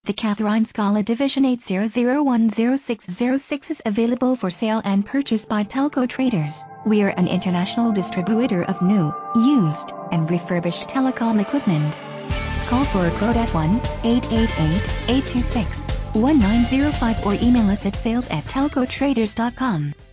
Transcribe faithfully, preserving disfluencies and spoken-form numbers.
The Catherine Scala Division eight zero zero one zero six zero six is available for sale and purchase by Telco Traders. We are an international distributor of new, used, and refurbished telecom equipment. Call for a quote at one eight eight eight, eight two six, one nine zero five or email us at sales at telco traders dot com.